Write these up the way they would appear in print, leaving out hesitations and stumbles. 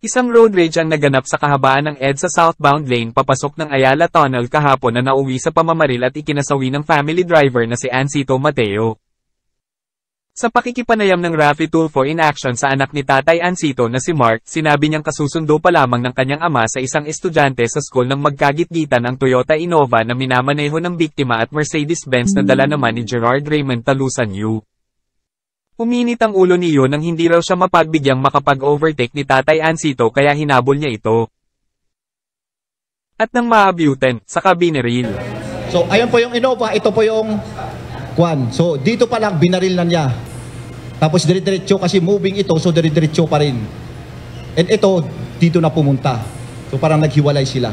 Isang road rage ang naganap sa kahabaan ng EDSA southbound lane papasok ng Ayala Tunnel kahapon na nauwi sa pamamaril at ikinasawi ng family driver na si Ancito Mateo. Sa pakikipanayam ng Raffy Tulfo in action sa anak ni Tatay Ancito na si Mark, sinabi niyang kasusundo pa lamang ng kanyang ama sa isang estudyante sa school nang magkagitgitan ang Toyota Innova na minamaneho ng biktima at Mercedes-Benz na dala naman ni Gerard Raymond Talusan U. Uminit ang ulo ni Yu nang hindi raw siya mapagbigyang makapag-overtake ni Tatay Ancito kaya hinabol niya ito. At nang maabutan, saka binaril. So ayan po yung Innova, ito po yung Kwan. So dito pa lang binaril na niya. Tapos dire-diretso kasi moving ito, so dire-diretso pa rin. And ito, dito na pumunta. So parang naghiwalay sila.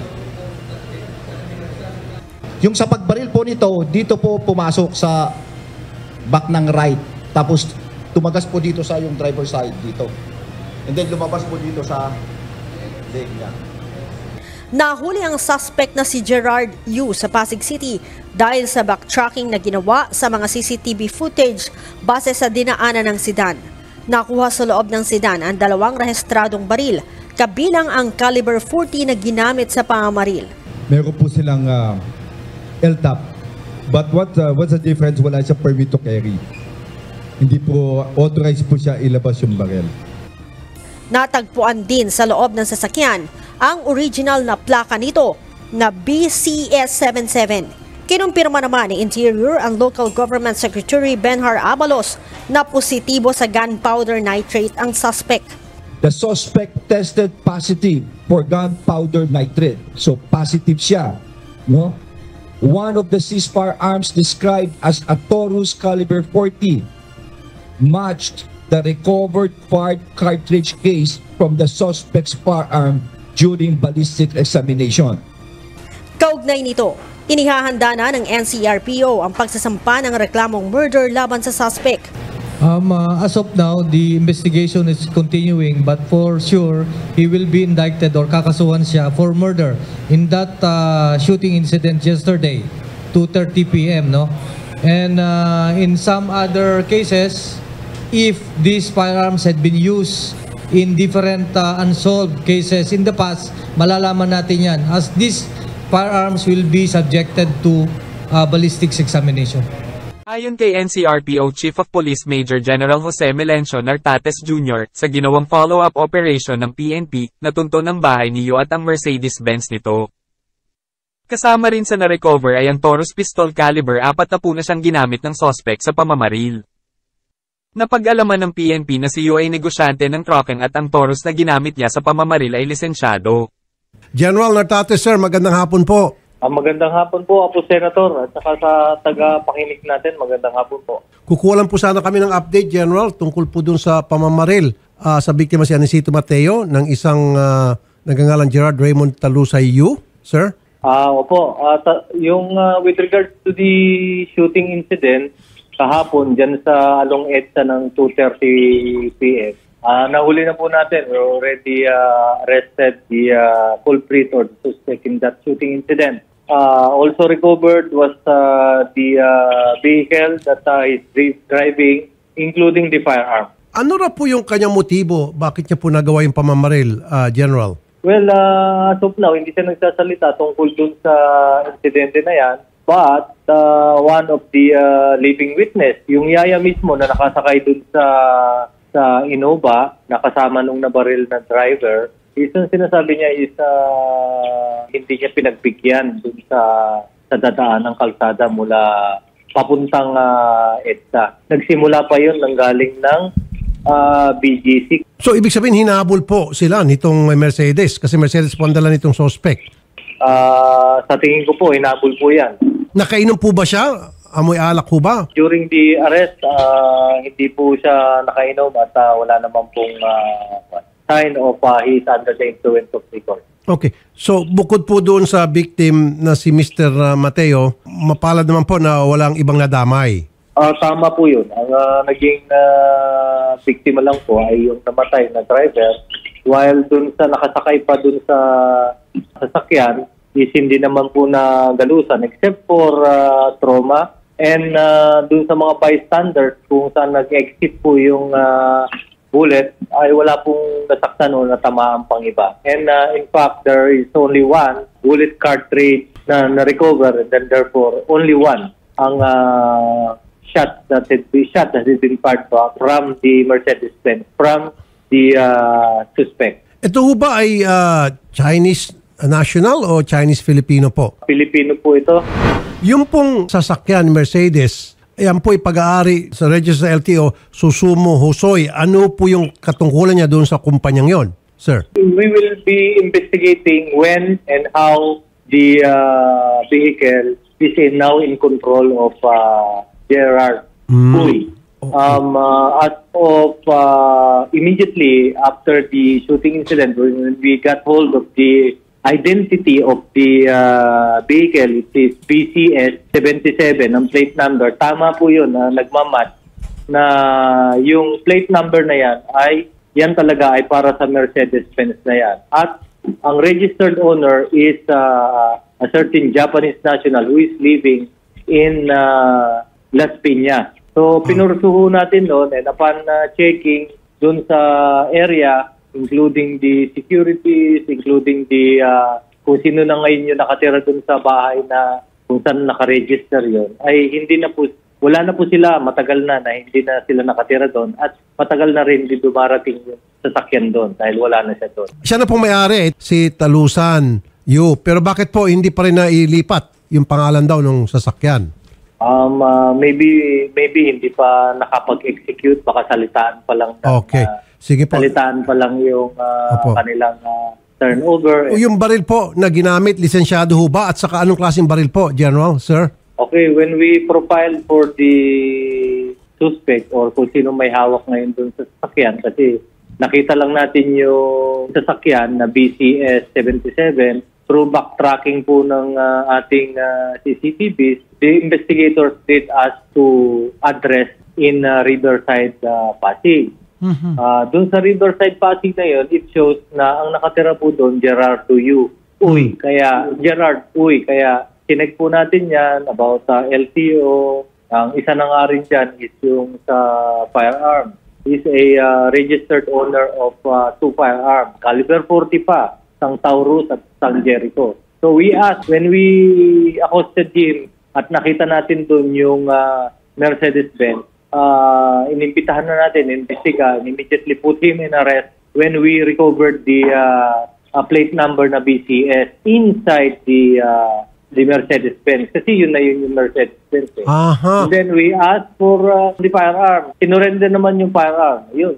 Yung sa pagbaril po nito, dito po pumasok sa back ng right. Tapos tumagas po dito sa yung driver side dito. And then lumabas po dito sa leg niya. Nahuli ang suspect na si Gerard Yu sa Pasig City dahil sa backtracking na ginawa sa mga CCTV footage base sa dinaanan ng sedan. Nakuha sa loob ng sedan ang 2 rehistradong baril, kabilang ang caliber 40 na ginamit sa pamamaril. Meron po silang LTAP, but what's the difference? Wala siya permit to carry. Hindi po authorized po siya ilabas yung baril. Natagpuan din sa loob ng sasakyan ang original na plaka nito na BCS77. Kinumpirma naman ni Interior ang Local Government Secretary Benhar Abalos na positibo sa gunpowder nitrate ang suspect. The suspect tested positive for gunpowder nitrate. So positive siya, no? One of the seized firearms described as a Taurus caliber 40 matched the recovered fired cartridge case from the suspect's firearm during ballistic examination. Kaugnay nito, inihahanda na ng NCRPO ang pagsasampa ng reklamong murder laban sa suspect. As of now, the investigation is continuing, but for sure, he will be indicted or kakasuhan siya for murder in that shooting incident yesterday, 2:30 p.m. No? And in some other cases, if these firearms had been used in different unsolved cases in the past, malalaman natin yan as these firearms will be subjected to ballistics examination. Ayon kay NCRPO Chief of Police Major General Jose Melencio Nartates Jr., sa ginawang follow-up operation ng PNP, natunto ng bahay ni Yu at ang Mercedes-Benz nito. Kasama rin sa na-recover ay ang Taurus pistol caliber 40 na siyang ginamit ng suspect sa pamamaril. Napag-alaman ng PNP na si Yu ay negosyante ng trucking at ang Taurus na ginamit niya sa pamamaril ay lisensyado. General Nartates, sir, magandang hapon po. Magandang hapon po, Apo Senator, at saka sa taga-pakinig natin, magandang hapon po. Kukuha lang po sana kami ng update, General, tungkol po dun sa pamamaril sa biktima si Ancito Mateo ng isang nagngangalang Gerard Raymond Talusay U, sir? Opo, yung with regards to the shooting incident, kahapon dyan sa Along EDSA ng 2:30 p.m. Nahuli na po natin. We already arrested the culprit or the suspect in that shooting incident. Also recovered was the vehicle that is driving, including the firearm. Ano na po yung kanyang motibo? Bakit niya po nagawa yung pamamaril, General? Well, as of now, hindi siya nagsasalita tungkol dun sa insidente na yan. But one of the living witness, yung yaya mismo na nakasakay dun sa Innova, nakasama nung nabaril na driver, isang sinasabi niya is hindi niya pinagbigyan dun sa dadaan ng kalsada mula papuntang EDSA. Nagsimula pa yun nang galing ng BGC. So, ibig sabihin, hinahabol po sila nitong Mercedes kasi Mercedes po ang dala nitong suspect. Sa tingin ko po, hinabol po yan. Nakainom po ba siya? Amoy alak po ba? During the arrest, hindi po siya nakainom at wala naman pong sign of he's under the influence of liquor. Okay. So, bukod po doon sa victim na si Mr. Mateo, mapalad naman po na walang ibang nadamay. Tama po yun. Ang naging biktima lang po ay yung namatay na driver, while dun sa nakasakay pa dun sa sasakyan is hindi naman po na galusan except for trauma and dun sa mga bystanders kung saan nag-exit po yung bullet ay wala pong nasaktan o natamaan pang iba. And in fact, there is only one bullet cartridge na na-recover, and then therefore only one ang shot that has been fired from the Mercedes-Benz, from the suspect. Ito ho ba ay Chinese national o Chinese-Filipino po? Pilipino po ito. Yung pong sasakyan Mercedes, yan po ipag-aari sa register sa LTO, Susumu Hosoy. Ano po yung katungkulan niya doon sa kumpanyang yon, sir? We will be investigating when and how the vehicle is now in control of Gerard Uy. As of immediately after the shooting incident, when we got hold of the identity of the vehicle, it is BCS 77, ang plate number. Tama po yun, nagmamatch na yung plate number na yan ay yan talaga ay para sa Mercedes-Benz na yan. At ang registered owner is a certain Japanese national who is living in Las Piñas. So, pinursuho natin doon, and upon checking doon sa area, including the securities, including the kung sino na ngayon yung nakatira doon sa bahay na kung saan nakaregister yon, ay hindi na po, wala na po sila, matagal na hindi na sila nakatira doon, at matagal na rin hindi dumarating yung sasakyan doon dahil wala na siya doon. Siya na pong may-ari, si Talusan Yu. Pero bakit po hindi pa rin nailipat yung pangalan daw ng sasakyan? Maybe hindi pa nakapag-execute, baka salitaan pa lang. Okay. Sige po. Salitaan pa lang yung kanilang turnover. Yung baril po na ginamit, lisensyado ho ba? At saka anong klaseng baril po, General, sir? Okay, when we profile for the suspect or kung sino may hawak ngayon dun sa sasakyan, kasi nakita lang natin yung sasakyan na BCS 77, through backtracking po ng ating CCTVs, the investigators did us to address in Riverside, Pasig. Doon sa Riverside, Pasig na yun, it shows na ang nakatira po doon, Gerard Uy. Kaya, Gerard Uy. Kaya, sineg po natin yan about LTO. Ang isa na nga rin dyan is yung sa firearm. He's a registered owner of 2 firearms. Caliber 40 pa. Sang Taurus at Sang Jericho. So we asked, when we accosted him at nakita natin doon yung Mercedes-Benz, inimbitahan na natin, investiga, and immediately put him in arrest when we recovered the plate number na BCS inside the Mercedes-Benz. Kasi yun na yun yung Mercedes-Benz. And then we asked for the firearm. Sinurrender naman yung firearm. Yun.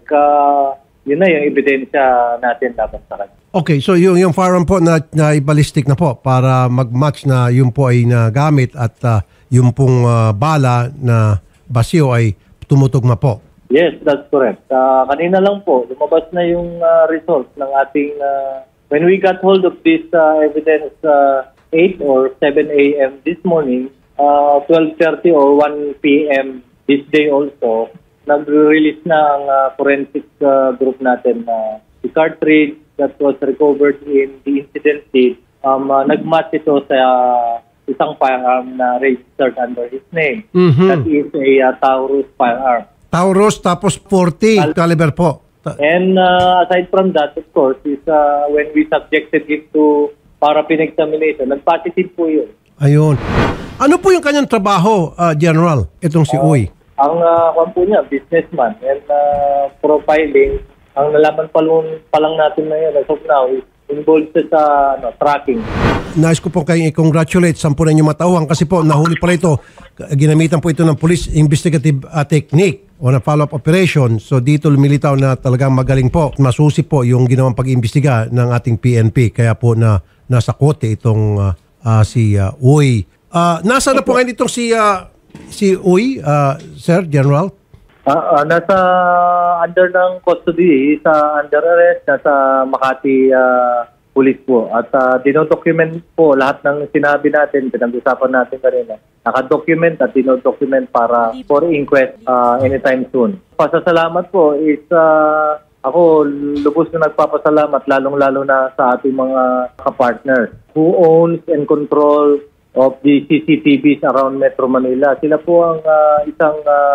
Yun na yung ebidensya natin dapat sa kanya. Okay, so yung firearm po na i-ballistic na po para mag-match na yung po ay nagamit at yung pong bala na basyo ay tumutugma po. Yes, that's correct. Kanina lang po, lumabas na yung result ng ating, when we got hold of this evidence 8 or 7 a.m. this morning, 12:30 or 1 p.m. this day also, nag-release na ang forensic group natin na the cartridge that was recovered in the incident scene, nag-match ito sa isang firearm na registered under his name. That is a Taurus firearm. Taurus tapos 40 caliber po. And aside from that, of course, is when we subjected him to para-examination, nag-positive po yun. Ayun. Ano po yung kanyang trabaho, General, itong si Uy? Ang po niya, businessman and profiling. Ang nalaman pa lang natin na yun, as of now, is involved sa tracking. Nais ko po kayong i-congratulate sa po ninyo matauhan kasi po nahuli pala ito. Ginamitan po ito ng police investigative technique o na follow-up operation. So dito lumilitaw na talagang magaling po. Masusi po yung ginawang pag-imbestiga ng ating PNP. Kaya po na nasa kote itong si Uy. Nasa na po ngayon itong si Uy, Sir General? Nasa under ng custody, sa under arrest, nasa Makati Police po. At dinodocument po lahat ng sinabi natin, pinag-usapan natin kanina. Nakadocument at dinodocument para for inquest anytime soon. Pasasalamat po is ako lubos na nagpapasalamat lalong-lalo na sa ating mga kapartners who owns and control of the CCTVs around Metro Manila. Sila po ang isang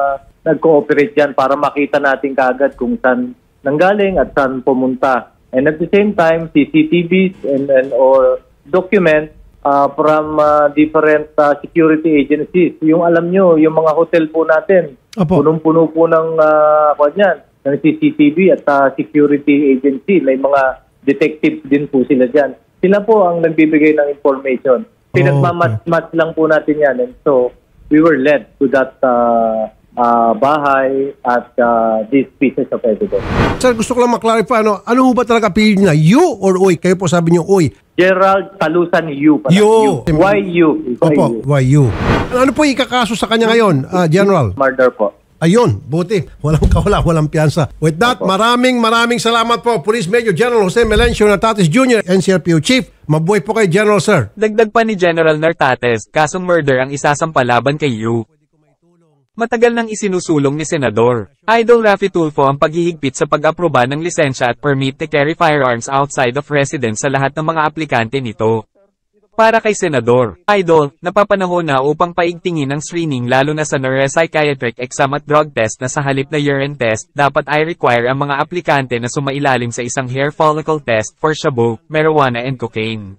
nag-cooperate dyan para makita natin kaagad kung saan nanggaling at saan pumunta. And at the same time, CCTVs and or documents from different security agencies. Yung alam nyo, yung mga hotel po natin, Opo. punong-puno po ng CCTV at security agency. May mga detectives din po sila dyan. Sila po ang nagbibigay ng information. Pinagmamatch lang po natin yan. And so, we were led to that bahay at these pieces of evidence. Sir, gusto ko lang maklarify, ano ho ba talaga apelido na? You or Uy? Kayo po sabi niyo Uy. Gerald Talusan Yu. Yu. Why you? Opo, why you? Ano po ikakaso sa kanya ngayon, General? Murder po. Ayun, buti. Walang kawala, walang piyansa. With that, maraming salamat po. Police Major General Jose Melencio Nartates Jr., NCRPO Chief. Mabuhay po kay General, sir. Dagdag pa ni General Nartates, kasong murder ang isasampa laban kay Yu. Matagal nang isinusulong ni Senador Idol Raffy Tulfo ang paghihigpit sa pag-aproba ng lisensya at permit to carry firearms outside of residence sa lahat ng mga aplikante nito. Para kay Senador Idol, napapanahon na upang paigtingin ang screening lalo na sa neuropsychiatric exam at drug test na sa halip na urine test, dapat ay require ang mga aplikante na sumailalim sa isang hair follicle test for shabu, marijuana and cocaine.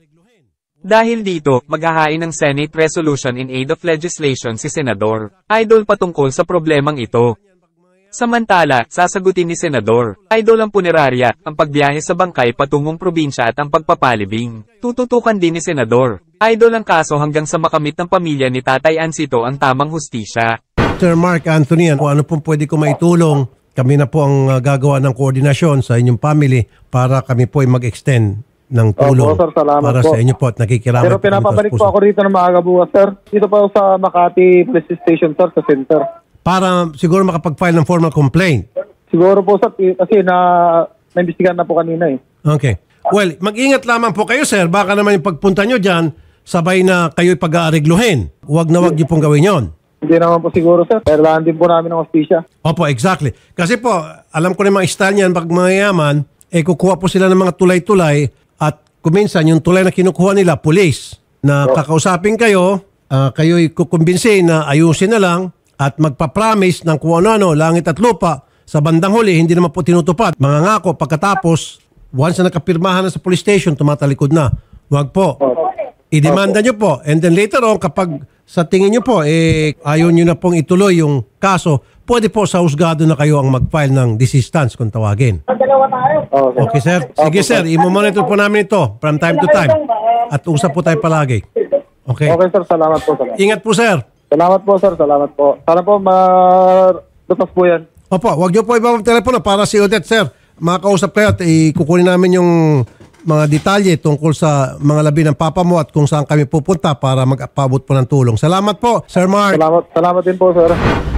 Dahil dito, maghahain ng Senate Resolution in Aid of Legislation si Senador Idol patungkol sa problemang ito. Samantala, sasagutin ni Senador Idol ang punerarya, ang pagbiyahe sa bangkay patungong probinsya at ang pagpapalibing. Tututukan din ni Senador Idol ang kaso hanggang sa makamit ng pamilya ni Tatay Ancito ang tamang hustisya. Sir Mark Anthony, kung ano pong pwede ko maitulong, kami na po ang gagawa ng koordinasyon sa inyong family para kami po ay mag-extend ng tulong. Opo, sir, salamat para po sa inyo po at nakikiramay. Pero pinapabalik po ako rito ng maaga bukas, sir. Dito po sa Makati Police Station, sir, sa center. Para siguro makapag-file ng formal complaint. Siguro po, sir, kasi na-imbestigahan na po kanina eh. Okay. Well, mag-ingat lamang po kayo, sir. Baka naman yung pagpunta nyo dyan, sabay na kayo'y pag-aarigluhin. Huwag na huwag nyo pong gawin yon. Hindi naman po siguro, sir. Kailangan din po namin ng hostisya. Opo, exactly. Kasi po, alam ko na yung mga style niyan, pag mayayaman, kukuha po sila ng mga tulay-tulay at kuminsan yung tulay na kinukuha nila, police, na kakausapin kayo, kayo'y kukumbinsin na ayusin na lang at magpa-promise ng kung ano-ano, langit at lupa, sa bandang huli, hindi naman po tinutupad. Mga ngako, pagkatapos, once na nakapirmahan na sa police station, tumatalikod na. Huwag po. I-demanda nyo po. And then later on, kapag sa tingin nyo po, ayaw nyo na pong ituloy yung kaso, pwede po sa husgado na kayo ang mag-file ng desistance kung tawagin. Okay, sir? Sige, sir. I-monitor po namin ito from time to time. At usap po tayo palagi. Okay? Okay, sir. Salamat po. Salamat. Ingat po, sir. Salamat po, sir. Salamat po. Sana po malutas po yan. Opo, huwag nyo po ibang telepono para si Odette, sir. Makakausap kayo at ikukunin namin yung mga detalye tungkol sa mga labi ng papa mo at kung saan kami pupunta para magpaabot po ng tulong. Salamat po, Sir Mark. Salamat din po, sir.